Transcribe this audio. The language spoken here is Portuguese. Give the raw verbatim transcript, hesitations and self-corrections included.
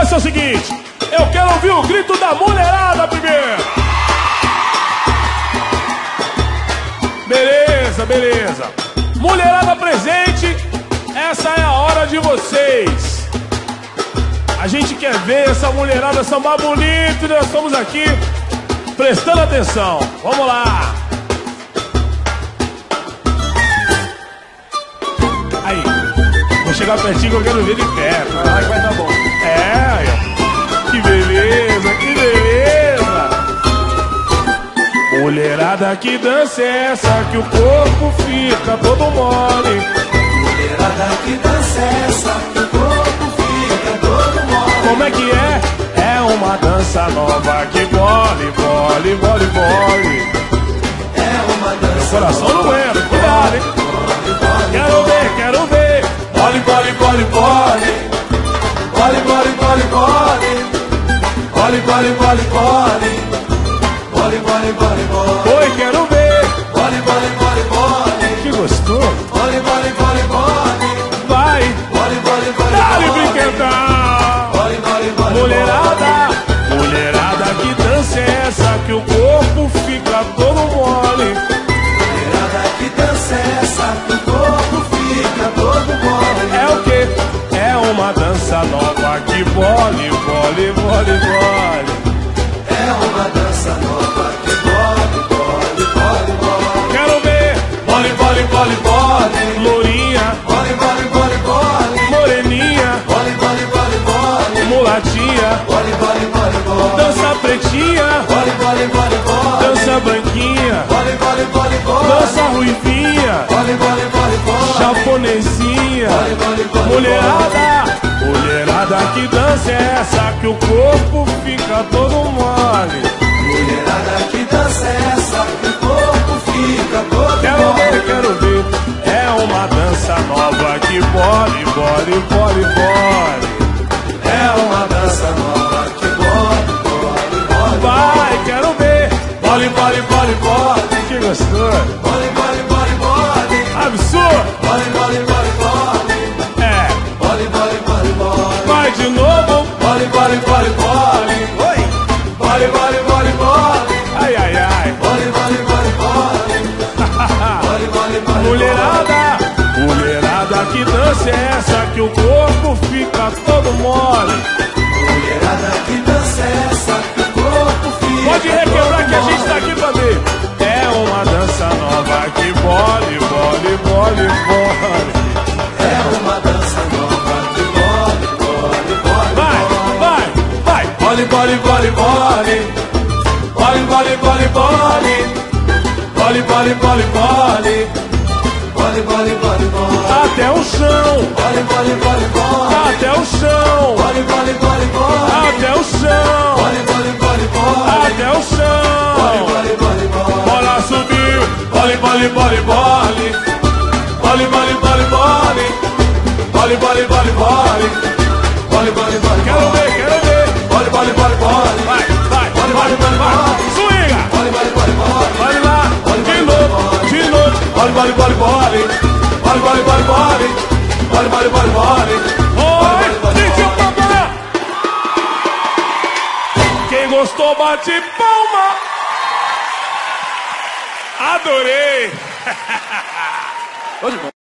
vai ser o seguinte, eu quero ouvir o grito da mulherada primeiro. Beleza, beleza. Mulherada presente, essa é a hora de vocês. A gente quer ver essa mulherada sambar bonito e nós estamos aqui prestando atenção. Vamos lá. Aí, vou chegar pertinho que eu quero ver de perto. Vai, vai dar bom. É, aí, ó. Que beleza, que beleza. Mulherada, que dança é essa que o corpo fica todo mole? Mulherada, que dança é essa que o corpo fica todo mole? Como é que é? É uma dança nova que bole, bole, bole, bole. É uma dança. Meu coração não aguenta, cuidado, hein? Quero ver, quero ver. Bole, bole, bole, bole. Bole, bole, bole, bole. Bole, bole, bole, bole. Bole, bole, bole, bole. Oi, quero ver. Bole, bole, bole, bole. Que gostoso. Bole, bole, bole, bole. Vai. Bole, bole, bole, Dá-lhe bole. brinquedão. Bole, bole, bole, Mulherada, mulherada, que dança é essa que o corpo fica todo mole? Mulherada, que dança é essa que o corpo fica todo mole? É o quê? É uma dança nova que bole, bole, bole, bole. É uma dança nova que bole, bole, bole, bole. Quero ver. Bole, bole, bole, bole. Lourinha, Bole, bole, bole, bole. moreninha, Bole, bole, bole, bole. mulatinha, Bole, bole, bole, bole. dança pretinha, Bole, bole, bole, bole. dança branquinha, Bole, bole, bole, bole. dança ruivinha, Bole, bole, bole, bole. japonesinha. Bole, bole, bole, Mulherada, mulherada, que dança é essa que o corpo fica todo mole? Mulherada, que dança é essa que o corpo fica todo Quero mole? ver, quero ver. É uma dança nova que bole, bole, bole, bole. É uma dança nova que bole, bole, bole. Vai, quero ver. Bole, bole, bole, bole. Que gostoso. Bole, bole, bole, bole. Absurdo. Bole, bole, bole, bole. É. Bole, bole, bole, bole. Vai de novo. Bole, bole, bole, bole. Oi. Bole, bole, bole, bole. Ai, ai, ai. Bole, bole, bole, bole. Bole, bole, bole. Mulherada, mulherada, que dança é essa que o corpo fica todo mole? Mulherada, que dança é essa que o corpo fica Pode requebrar todo que a gente mole? tá aqui pra ver. É uma dança nova que bole, bole, bole, bole. É uma dança nova que bole, bole, bole. Vai, vai, vai. Bole, bole, bole, bole. Bole, bole, bole, bole. Bole, bole, bole, bole. Bole, bole, bole, bole. Até o chão, Bole, bole, bole, bole. até o chão, Bole, bole, bole, bole. até o chão, Bole, bole, bole, bole. até o Bole, chão. bole, bole, bole. Bola subiu, Bole, bole, bole, bole. Bole, bole, bole, bole. Bole, bole, bole, bole. Bole, bole, bole, quero bole. ver, quero ver. Bole, bole, bole, bole. Vai, vai, Bole, vai, bole, bole, vai. bole. Swinga, Bole, bole, bole, bole. vai lá, de novo, de novo. Bole, bole, bole, bole. Bole, bole, bole, bole. Bole, bole, bole, bole. Oi, D J Papá. Quem gostou, bate palma. Adorei.